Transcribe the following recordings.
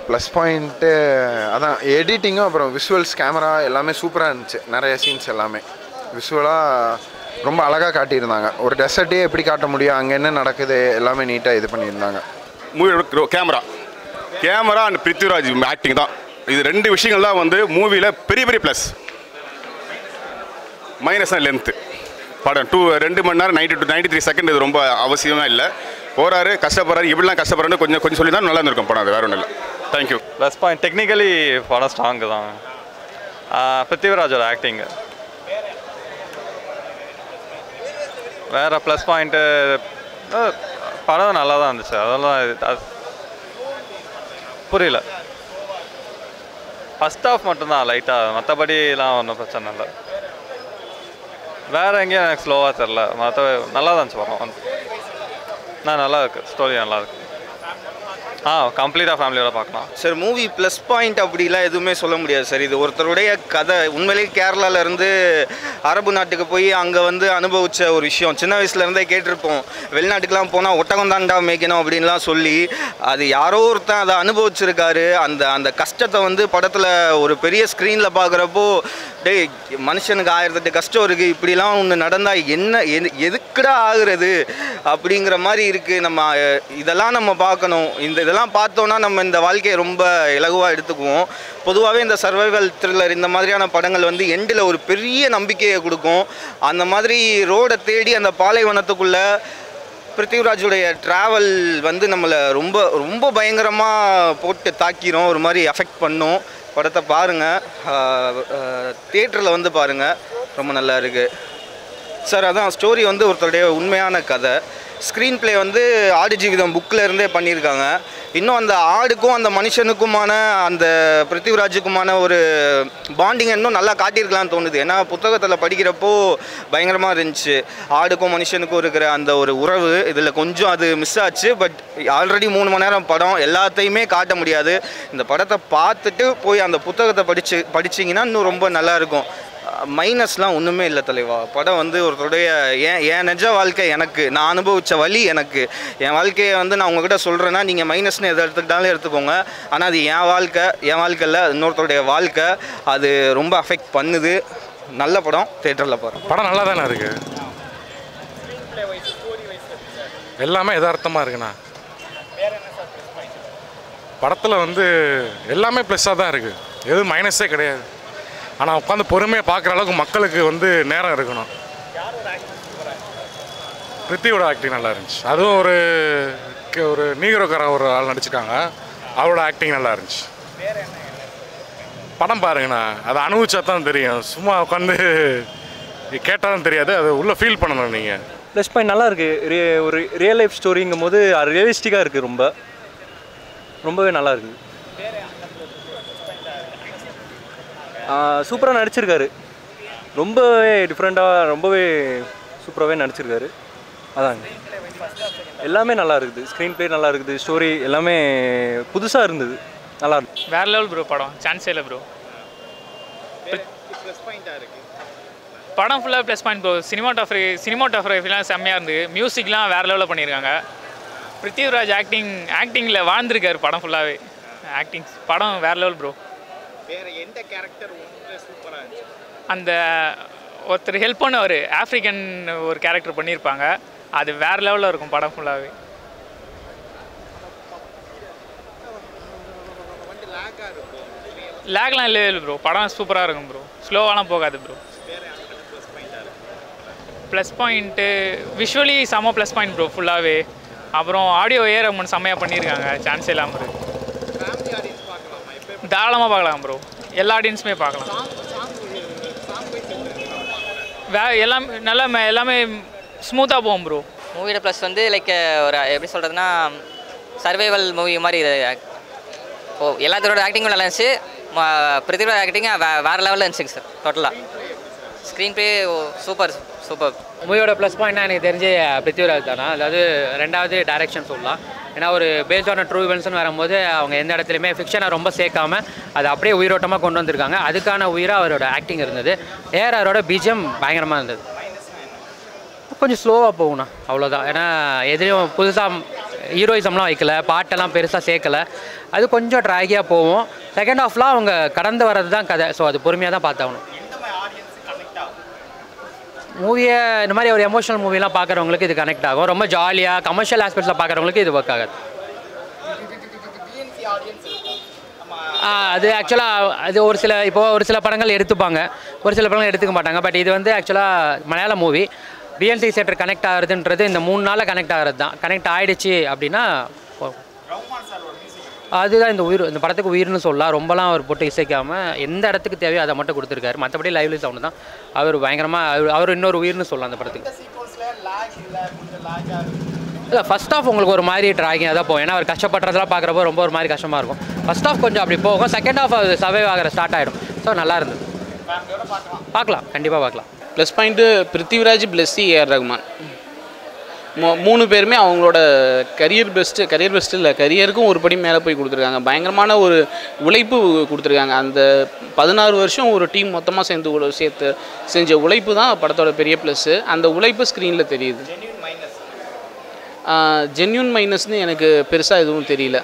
Plus point அதான் எடிட்டிங்கும் அப்புறம் visuals camera எல்லாமே சூப்பராக இருந்துச்சு. நிறைய சீன்ஸ் எல்லாமே விஷுவலாக ரொம்ப அழகாக காட்டியிருந்தாங்க. ஒரு டெசர்ட்டே எப்படி காட்ட முடியும், அங்கே என்ன நடக்குது எல்லாமே நீட்டாக இது பண்ணியிருந்தாங்க. மூவியோட கேமரா அண்ட் பிருத்விராஜ் ஆக்டிங் தான். இது 2 விஷயங்கள் தான் வந்து மூவியில் பெரிய ப்ளஸ். மைனஸ் தான் லென்த்து. படம் 2 மணி நேரம் 93 செகண்ட். இது ரொம்ப அவசியமாக இல்லை. போகிறாரு, கஷ்டப்படுறாரு, எப்படிலாம் கஷ்டப்படுறாருன்னு கொஞ்சம் சொல்லி தான் நல்லா இருந்திருக்கும் படம். அது வேறு ஒன்றும் இல்லை. தேங்க்யூ. ப்ளஸ் பாயிண்ட் டெக்னிக்கலி படம் ஸ்ட்ராங்கு தான். பிருத்விராஜோட ஆக்டிங்கு. வேறு ப்ளஸ் பாயிண்ட்டு படம் நல்லா தான் இருந்துச்சு. அதெல்லாம் புரியல. ஃபஸ்ட் ஆஃப் மட்டும்தான் லைட்டாக, மற்றபடிலாம் ஒன்றும் பிரச்சனை இல்லை. வேறு எங்கேயும் எனக்கு ஸ்லோவாக தெரில. மற்ற நல்லா தான் இருந்துச்சு படம். நல்லா இருக்குது, ஸ்டோரி நல்லா இருக்குது. கம்ப்ளீட்டாக ஃபேமிலியோட பார்க்கலாம் சார். மூவி ப்ளஸ் பாயிண்ட் அப்படிலாம் எதுவுமே சொல்ல முடியாது சார். இது ஒருத்தருடைய கதை. உண்மையிலேயே கேரளாவிலேருந்து அரபு நாட்டுக்கு போய் அங்கே வந்து அனுபவித்த ஒரு விஷயம். சின்ன வயசுலேருந்தே கேட்டிருப்போம், வெளிநாட்டுக்கெலாம் போனால் ஒட்டகம் தாண்டா மேய்க்கணும் அப்படின்லாம் சொல்லி. அது யாரோ ஒருத்தன் அதை அனுபவிச்சிருக்காரு. அந்த கஷ்டத்தை வந்து படத்தில் ஒரு பெரிய ஸ்க்ரீனில் பார்க்குறப்போ, டே மனுஷனுக்கு 1008 கஷ்டம் இருக்குது, இப்படிலாம் ஒன்று நடந்தால் என்ன எதுக்குடா ஆகுறது அப்படிங்கிற மாதிரி இருக்குது. இதெல்லாம் நம்ம பார்க்கணும். இதெல்லாம் பார்த்தோன்னா நம்ம இந்த வாழ்க்கையை ரொம்ப இலகுவாக எடுத்துக்குவோம். பொதுவாகவே இந்த சர்வைவல் த்ரில்லர் இந்த மாதிரியான படங்கள் வந்து எண்டில் ஒரு பெரிய நம்பிக்கையை கொடுக்கும். அந்த மாதிரி ரோடை தேடி அந்த பாலைவனத்துக்குள்ளே பிருத்திவிராஜுடைய ட்ராவல் வந்து நம்மளை ரொம்ப ரொம்ப பயங்கரமாக போட்டு தாக்கிரும், ஒரு மாதிரி அஃபெக்ட் பண்ணும். படத்தை பாருங்கள், தியேட்டரில் வந்து பாருங்கள், ரொம்ப நல்லா இருக்குது சார். அதான் ஸ்டோரி வந்து ஒருத்தருடைய உண்மையான கதை. ஸ்க்ரீன் ப்ளே வந்து ஆடு ஜீவிதம் புக்கில் இருந்தே பண்ணியிருக்காங்க. இன்னும் அந்த ஆடுக்கும் அந்த மனுஷனுக்குமான அந்த பிருத்திவிராஜுக்குமான ஒரு பாண்டிங் இன்னும் நல்லா காட்டியிருக்கலாம்னு தோணுது. ஏன்னா புத்தகத்தில் படிக்கிறப்போ பயங்கரமாக இருந்துச்சு. ஆடுக்கும் மனுஷனுக்கும் இருக்கிற அந்த ஒரு உறவு இதில் கொஞ்சம் அது மிஸ் ஆச்சு. பட் ஆல்ரெடி 3 மணி நேரம் படம், எல்லாத்தையுமே காட்ட முடியாது. இந்த படத்தை பார்த்துட்டு போய் அந்த புத்தகத்தை படிச்சிங்கன்னா இன்னும் ரொம்ப நல்லாயிருக்கும். மைனஸ்லாம் ஒன்றுமே இல்லை தலைவா. படம் வந்து ஒருத்தருடைய என் நிஜ வாழ்க்கை, எனக்கு நான் அனுபவித்த வழி, என் வாழ்க்கையை வந்து நான் உங்ககிட்ட சொல்கிறேன்னா நீங்கள் மைனஸ்னு எதை எடுத்துக்கிட்டாலும் எடுத்துக்கோங்க. ஆனால் அது என் வாழ்க்கையில் இன்னொருத்தருடைய வாழ்க்கை, அது ரொம்ப அஃபெக்ட் பண்ணுது. நல்ல படம், தியேட்டரில் பாருங்கள். படம் நல்லா தானே இருக்குது. எல்லாமே யதார்த்தமாக இருக்குண்ணா. படத்தில் வந்து எல்லாமே ப்ளஸ்ஸாக தான் இருக்குது, எதுவும் மைனஸே கிடையாது. ஆனால் உட்காந்து பொறுமையாக பார்க்குற அளவுக்கு மக்களுக்கு வந்து நேரம் இருக்கணும். பிருத்தியோட ஆக்டிங் நல்லா இருந்துச்சு. அதுவும் ஒரு நீகரோக்கார ஒரு ஆள் நடிச்சிருக்காங்க, அவரோட ஆக்டிங் நல்லா இருந்துச்சு. படம் பாருங்கண்ணா, அதை அனுபவிச்சா தான் தெரியும். சும்மா உட்காந்து கேட்டால் தான் தெரியாது, அதை உள்ளே ஃபீல் பண்ணணும் நீங்கள். ப்ளஸ் பாயிண்ட் நல்லா இருக்குது. ஒரு ரியல் லைஃப் ஸ்டோரிங்கும் போது ரியலிஸ்டிக்காக இருக்குது. ரொம்பவே நல்லா இருக்குது. சூப்பராக நடிச்சிருக்காரு. ரொம்பவே டிஃப்ரெண்ட்டாக, ரொம்பவே சூப்பராகவே நடிச்சிருக்காரு. அதாங்க, எல்லாமே நல்லா இருக்குது. ஸ்க்ரீன் ப்ளே நல்லா இருக்குது, ஸ்டோரி எல்லாமே புதுசாக இருந்தது, நல்லா இருந்துச்சு. வேறு லெவல் ப்ரோ. படம் சான்ஸே இல்லை ப்ரோ. படம் ஃபுல்லாக ப்ளஸ் பாயிண்ட் ப்ரோ. சினிமாட்டோகிராஃபிலாம் செம்மையாக இருந்தது. மியூசிக்லாம் வேறு லெவலில் பண்ணியிருக்காங்க. பிருத்திவிராஜ் ஆக்டிங்கில் வாழ்ந்துருக்காரு படம் ஃபுல்லாகவே. படம் வேறு லெவல் ப்ரோ. வேறு எந்த கேரக்டர் சூப்பராக இருந்துச்சு? அந்த ஒருத்தர் ஹெல்ப் பண்ணவர், ஆஃப்ரிக்கன் ஒரு கேரக்டர் பண்ணியிருப்பாங்க, அது வேறு லெவலில் இருக்கும் படம் ஃபுல்லாகவே. லேக்லாம் இல்லை ப்ரோ. படம் சூப்பராக இருக்கும் ப்ரோ. ஸ்லோவாலாம் போகாது ப்ரோ. ப்ளஸ் பாயிண்ட்டு விஷுவலி செம்ம ப்ளஸ் பாயிண்ட் ப்ரோ ஃபுல்லாகவே. அப்புறம் ஆடியோ ரஹ்மான் செம்மையாக பண்ணியிருக்காங்க, சான்ஸே இல்லாமல் இருக்குது. தாராளமாக பார்க்கலாம் ப்ரோ. எல்லா ஆடியன்ஸுமே பார்க்கலாம். எல்லாமே ஸ்மூத்தாக போகும் ப்ரோ. மூவியோட ப்ளஸ் வந்து லைக் ஒரு எப்படி சொல்கிறதுனா சர்வைவல் மூவி மாதிரி. எல்லாத்தோட ஆக்டிங்கும் நல்லா இருந்துச்சு. பிருத்திவிராஜ் ஆக்டிங் வேறு லெவலில் இருந்துச்சுங்க சார். டோட்டலாக ஸ்க்ரீன் ப்ளே சூப்பர். மூவியோட ப்ளஸ் பாயிண்ட்னா எனக்கு தெரிஞ்சு பிருத்திவிராஜ் தானே. அதாவது 2வது டைரக்ஷன் சொல்லலாம். ஏன்னா ஒரு பேஸ்ட் ஆன ட்ரூ இவெண்ட்ஸ்னு வரும்போது அவங்க எந்த இடத்துலையுமே ஃபிக்ஷனை ரொம்ப சேர்க்காமல் அதை அப்படியே உயிரோட்டமாக கொண்டு வந்திருக்காங்க. அதுக்கான உயிராக அவரோட ஆக்டிங் இருந்தது. அவரோட பிஜிஎம் பயங்கரமாக இருந்தது. கொஞ்சம் ஸ்லோவாக போகணும், அவ்வளோதான். ஏன்னா எதுலேயும் புதுசாக ஹீரோயிசம்லாம் வைக்கல, பாட்டெல்லாம் பெருசாக சேர்க்கலை. அது கொஞ்சம் ட்ராகியாக போகும். செகண்ட் ஹாஃப்லாம் அவங்க கடந்து வர்றது தான் கதை. ஸோ அது பொறுமையாக தான் பார்த்தாகணும். மூவியை இந்த மாதிரி ஒரு எமோஷனல் மூவிலாம் பார்க்குறவங்களுக்கு இது கனெக்ட் ஆகும். ரொம்ப ஜாலியாக கமர்ஷியல் ஆஸ்பெக்ட்ஸில் பார்க்குறவங்களுக்கு இது ஒர்க் ஆகாது. அது ஆக்சுவலாக அது ஒரு சில படங்கள் எடுத்துப்பாங்க, ஒரு சில படங்கள் எடுத்துக்க மாட்டாங்க. பட் இது வந்து ஆக்சுவலாக மலையாள மூவி. பிஎன்சி தியேட்டர் கனெக்ட் ஆகுறதுன்றது இந்த 3 நாளில் கனெக்ட் ஆகிறது தான். கனெக்ட் ஆகிடுச்சு அப்படின்னா அதுதான் இந்த படத்துக்கு உயிர்னு சொல்லலாம். ரொம்பலாம் அவர் போட்டு இசைக்காமல் எந்த இடத்துக்கு தேவையோ அதை மட்டும் கொடுத்துருக்காரு. மற்றபடி லைவ்லி சவுண்டு தான் அவர் பயங்கரமாக அவர் இன்னொரு உயிர்னு சொல்லலாம் அந்த படத்துக்கு. இல்லை ஃபஸ்ட் ஆஃப் உங்களுக்கு ஒரு மாதிரி ட்ராகிங்காக தான் போகும். ஏன்னா அவர் கஷ்டப்படுறதெல்லாம் பார்க்குறப்போ ரொம்ப ஒரு மாதிரி கஷ்டமாக இருக்கும். ஃபஸ்ட் ஆஃப் கொஞ்சம் அப்படி போகும். செகண்ட் ஆஃப் அது சர்வைவ் ஆகிற ஸ்டார்ட் ஆகிடும். ஸோ நல்லா இருந்தது. பார்க்கலாம், கண்டிப்பாக பார்க்கலாம். ப்ளஸ் பாயிண்ட்டு பிருத்திவிராஜ், பிளஸ்ஸி, ஏஆர் ரஹ்மான் 3 பேருமே அவங்களோட கரியர் பெஸ்ட்டு இல்லை, கரியருக்கும் ஒரு படி மேலே போய் கொடுத்துருக்காங்க. பயங்கரமான ஒரு உழைப்பு கொடுத்துருக்காங்க. அந்த 16 வருஷம் ஒரு டீம் மொத்தமாக சேர்த்து செஞ்ச உழைப்பு தான் படத்தோட பெரிய ப்ளஸ்ஸு. அந்த உழைப்பு ஸ்க்ரீனில் தெரியுது. ஜென்யூன் மைனஸ்னு எனக்கு பெருசாக எதுவும் தெரியல.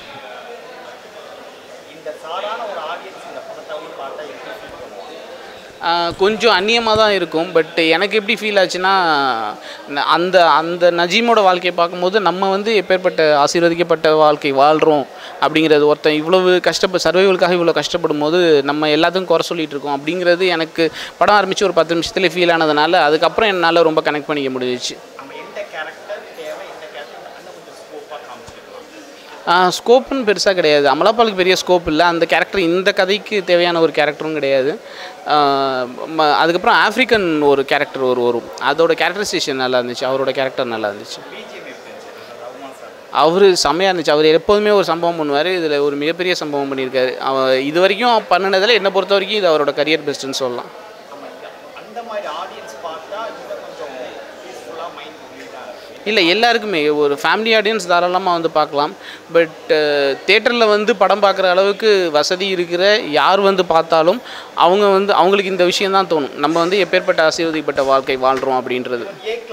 கொஞ்சம் அந்நியமாக தான் இருக்கும். பட் எனக்கு எப்படி ஃபீல் ஆச்சுன்னா, அந்த அந்த நஜீமோட வாழ்க்கையை பார்க்கும்போது நம்ம வந்து எப்பேற்பட்ட ஆசீர்வதிக்கப்பட்ட வாழ்க்கை வாழ்கிறோம் அப்படிங்கிறது, ஒருத்தன் இவ்வளவு சர்வைவலுக்காக இவ்வளோ கஷ்டப்படும் போது நம்ம எல்லாத்துக்கும் குறை சொல்லிகிட்டு இருக்கோம் அப்படிங்கிறது எனக்கு படம் ஆரம்பித்து ஒரு 10 நிமிஷத்துலேயே ஃபீல் ஆனதுனால அதுக்கப்புறம் என்னால் ரொம்ப கனெக்ட் பண்ணிக்க முடிஞ்சிச்சு. ஸ்கோப்புன்னு பெருசாக கிடையாது. அமலாபாலுக்கு பெரிய ஸ்கோப் இல்லை. அந்த கேரக்டர் இந்த கதைக்கு தேவையான ஒரு கேரக்டரும் கிடையாது. அதுக்கப்புறம் ஆஃப்ரிக்கன் ஒரு கேரக்டர் வரும். அதோட கேரக்டரைசேஷன் நல்லா இருந்துச்சு. அவரோட கேரக்டர் நல்லா இருந்துச்சு. அவர் செம்மையாக இருந்துச்சு. அவர் எப்போதுமே ஒரு சம்பவம் பண்ணுவார். இதில் ஒரு மிகப்பெரிய சம்பவம் பண்ணியிருக்காரு. இது வரைக்கும் பண்ணினதில் என்னை பொறுத்த வரைக்கும் இது அவரோட கரியர் பெஸ்ட்டுன்னு சொல்லலாம். இல்லை, எல்லாருக்குமே ஒரு ஃபேமிலி ஆடியன்ஸ் தாராளமாக வந்து பார்க்கலாம். பட் தேட்டரில் வந்து படம் பார்க்குற அளவுக்கு வசதி இருக்கிற யார் வந்து பார்த்தாலும் அவங்களுக்கு இந்த விஷயம் தான் தோணும். நம்ம வந்து எப்பேற்பட்ட ஆசீர்வதிக்கப்பட்ட வாழ்க்கை வாழ்கிறோம் அப்படின்றது.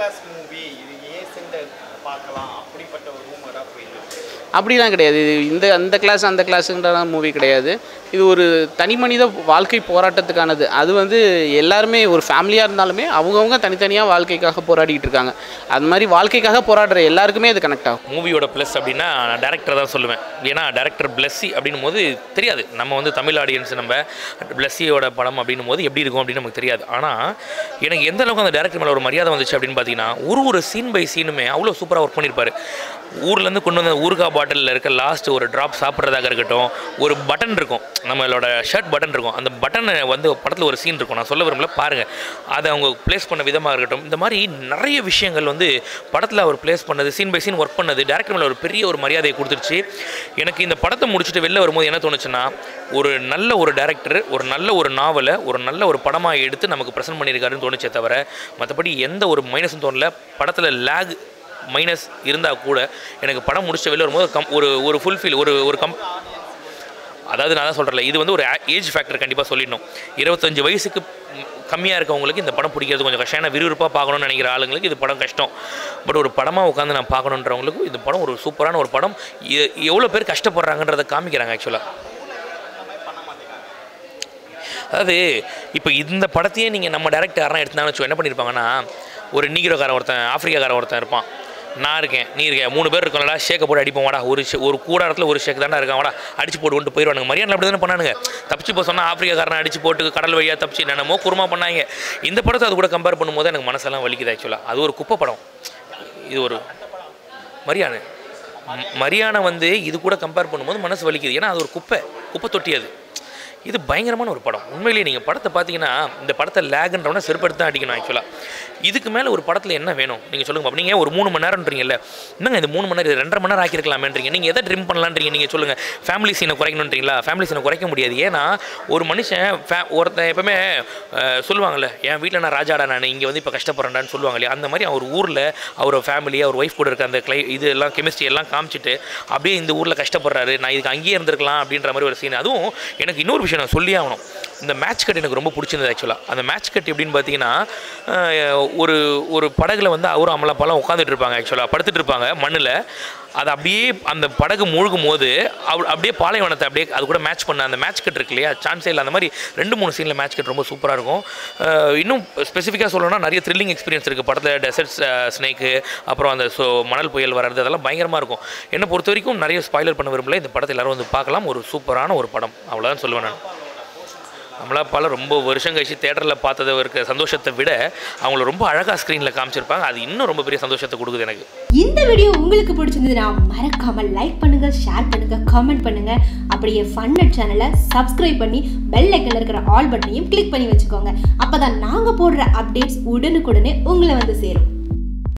அப்படிலாம் கிடையாது. இது அந்த கிளாஸ் அந்த கிளாஸுன்ற மூவி கிடையாது. இது ஒரு தனி மனித வாழ்க்கை போராட்டத்துக்கானது. அது வந்து எல்லாருமே ஒரு ஃபேமிலியாக இருந்தாலுமே அவங்கவுங்க தனித்தனியாக வாழ்க்கைக்காக போராடிக்கிட்டு இருக்காங்க. அது மாதிரி வாழ்க்கைக்காக போராடுற எல்லாருக்குமே அது கனெக்ட் ஆகும். மூவியோட ப்ளஸ் அப்படின்னா நான் டேரக்டர் தான் சொல்லுவேன். ஏன்னா டேரக்டர் பிளஸ்ஸி அப்படின்னும் போது தெரியாது, நம்ம வந்து தமிழ் ஆடியன்ஸ் நம்ம பிளஸ்ஸியோட படம் அப்படின்னும் போது எப்படி இருக்கும் அப்படின்னு நமக்கு தெரியாது. ஆனால் எனக்கு எந்த அளவுக்கு அந்த டேரக்டர் மேலே ஒரு மரியாதை வந்துச்சு அப்படின்னு பார்த்தீங்கன்னா, ஒரு சீன் பை சீனுமே அவ்வளோ சூப்பராக ஒர்க் பண்ணியிருப்பார். ஊர்லேருந்து கொண்டு வந்த ஊறுகா பாட்டிலில் இருக்க லாஸ்ட் ஒரு ட்ராப் சாப்பிட்றதாக இருக்கட்டும், ஒரு பட்டன் இருக்கும், நம்மளோட ஷர்ட் பட்டன் இருக்கும். அந்த பட்டனை வந்து படத்தில் ஒரு சீன் இருக்கும், நான் சொல்ல விரும்பல, பாருங்கள். அதை அவங்க ப்ளேஸ் பண்ண விதமாக இருக்கட்டும், இந்த மாதிரி நிறைய விஷயங்கள் வந்து படத்தில் அவர் ப்ளேஸ் பண்ணது, சீன் பை சீன் ஒர்க் பண்ணது டேரக்டர் மேலே ஒரு பெரிய ஒரு மரியாதையை கொடுத்துருச்சு. எனக்கு இந்த படத்தை முடிச்சுட்டு வெளில வரும்போது என்ன தோணுச்சுன்னா, ஒரு நல்ல ஒரு டேரக்டர் ஒரு நல்ல ஒரு நாவலை ஒரு நல்ல ஒரு படமாக எடுத்து நமக்கு ப்ரெசென்ட் பண்ணியிருக்காருன்னு தோணுச்சே தவிர மற்றபடி எந்த ஒரு மைனஸும் தோணல. படத்தில் லேக் மைனஸ் இருந்தால் கூட எனக்கு படம் முடிச்ச வெளில வரும்போது ஒரு ஃபுல்ஃபில் அதாவது நான் தான் சொல்கிறேன், இது வந்து ஒரு ஏஜ் ஃபேக்டர் கண்டிப்பாக சொல்லிடணும். 25 வயசுக்கு கம்மியாக இருக்கவங்களுக்கு இந்த படம் பிடிக்கிறது கொஞ்சம் கஷ்டம். ஏன்னா விறுவிறுப்பாக பார்க்கணும்னு நினைக்கிற ஆளுங்களுக்கு இது படம் கஷ்டம். பட் ஒரு படமாக உட்காந்து நான் பார்க்கணுன்றவங்களுக்கும் இந்த படம் ஒரு சூப்பரான ஒரு படம். எவ்வளோ பேர் கஷ்டப்படுறாங்கன்றதை காமிக்கிறாங்க ஆக்சுவலாக. அதாவது இப்போ இந்த படத்தையே நீங்கள் நம்ம டேரக்டர் யாரெல்லாம் எடுத்தாங்கன்னு வச்சு என்ன பண்ணியிருப்பாங்கன்னா, ஒரு நீகிரோக்காரன் ஒருத்தன் ஆஃப்ரிக்காக்காரன் ஒருத்தன் இருப்பான், நான் இருக்கேன் நீ இருக்கேன் 3 பேர் இருக்கோம்டா, ஷேக்கை போட்டு அடிப்போம் வாடா, ஒரு கூடாரத்தில் ஒரு ஷேக் தாண்டா இருக்கான் வாடா, அடிச்சு போட்டு கொண்டு போயிடுவானுங்க. மரியாதை அப்படி தானே பண்ணானுங்க. தப்பிச்சு போய் சொன்னால் ஆஃப்ரிக்காக்காரனை அடிச்சு போட்டு கடல் வழியாக தப்பிச்சு என்னென்னமோ குருமா பண்ணாங்க. இந்த படத்தை அது கூட கம்பேர் பண்ணும்போது எனக்கு மனசெல்லாம் வலிக்குது ஆக்சுவலாக. அது ஒரு குப்பை படம். இது ஒரு மரியாதை வந்து இது கூட கம்பேர் பண்ணும்போது மனசு வலிக்குது. ஏன்னா அது ஒரு குப்பை தொட்டி. அது இது பயங்கரமான ஒரு படம். உண்மையிலேயே நீங்கள் படத்தை பார்த்தீங்கன்னா இந்த படத்தை லேக்ன்றவனா செருப்படுத்து தான் அடிக்கணும் ஆக்சுவலாக. இதுக்கு மேலே ஒரு படத்தில் என்ன வேணும் நீங்கள் சொல்லுங்கள். அப்போ நீங்கள் ஒரு 3 மணி நேரம்ன்றீங்கல்ல, என்னங்க இந்த 3 மணி நேரம் 2.5 மணி நேரம் ஆக்கியிருக்கலாமேன்றீங்க. நீங்கள் எதை ட்ரிம் பண்ணலான்றீங்க நீங்கள் சொல்லுங்கள். ஃபேமிலி சீனை குறைக்கணுன்றீங்களா? ஃபேமிலி சீனை குறைக்க முடியாது. ஏன்னா ஒரு மனுஷன் ஒருத்தன் எப்பவுமே சொல்லுவாங்கள்ல, என் வீட்டில் நான் ராஜாடா, நான் இங்கே வந்து இப்போ கஷ்டப்படுறேன்டான்னு சொல்லுவாங்க இல்லையா. அந்த மாதிரி அவர் ஊரில் அவரோட ஃபேமிலி அவர் ஒய்ஃப் கூட இருக்க அந்த இது எல்லாம் கெமிஸ்ட்ரி எல்லாம் காமிச்சிட்டு அப்படியே இந்த ஊரில் கஷ்டப்படுறாரு, நான் இதுக்கு அங்கேயே இருந்திருக்கலாம் அப்படின்ற மாதிரி ஒரு சீன். அதுவும் எனக்கு இன்னொரு விஷயம் நான் சொல்லி ஆகணும். இந்த மேட்ச் கட் எனக்கு ரொம்ப பிடிச்சிருந்தது ஆக்சுவலாக. அந்த மேட்ச் கட் எப்படின்னு பார்த்தீங்கன்னா ஒரு ஒரு படகுல வந்து அவரும் அமலாப்பாலாம் உட்காந்துட்டு இருப்பாங்க, ஆக்சுவலாக படுத்துட்டு இருப்பாங்க மண்ணில். அது அப்படியே அந்த படகு மூழ்கும் போது அப்படியே பாலைவனத்தை அப்படியே அது கூட மேட்ச் பண்ண அந்த மேட்ச் கட் இருக்கு இல்லையா, சான்ஸே இல்லை. அந்த மாதிரி 2-3 சீனில் மேட்ச் கட் ரொம்ப சூப்பராக இருக்கும். இன்னும் ஸ்பெசிஃபிக்காக சொல்லணும்னா நிறைய த்ரில்லிங் எக்ஸ்பீரியன்ஸ் இருக்குது படத்தில். டெசர்ட் ஸ்னேக்கு, அப்புறம் அந்த மணல் புயல் வர்றது, அதெல்லாம் பயங்கரமாக இருக்கும். என்னை பொறுத்த வரைக்கும் நிறைய ஸ்பாய்லர் பண்ண விரும்பல. இந்த படத்தை எல்லாரும் வந்து பார்க்கலாம். ஒரு சூப்பரான ஒரு படம், அவ்வளோதான் சொல்லுவேன் நான். அமலாப்பால் ரொம்ப வருஷம் கழிச்சு தேட்டரில் பார்த்தது இருக்க சந்தோஷத்தை விட அவங்கள ரொம்ப அழகாக ஸ்க்ரீனில் காமிச்சிருப்பாங்க. அது இன்னும் ரொம்ப பெரிய சந்தோஷத்தை கொடுக்குது எனக்கு. இந்த வீடியோ உங்களுக்கு பிடிச்சிருந்ததுன்னா மறக்காமல் லைக் பண்ணுங்க, ஷேர் பண்ணுங்க, கமெண்ட் பண்ணுங்க. அப்படியே ஃபன்னட் சேனலை சப்ஸ்கிரைப் பண்ணி பெல் ஐக்கன்ல இருக்கிற ஆல் பட்டனையும் கிளிக் பண்ணி வச்சுக்கோங்க. அப்பதான் நாங்கள் போடுற அப்டேட்ஸ் உடனுக்குடனே உங்களை வந்து சேரும்.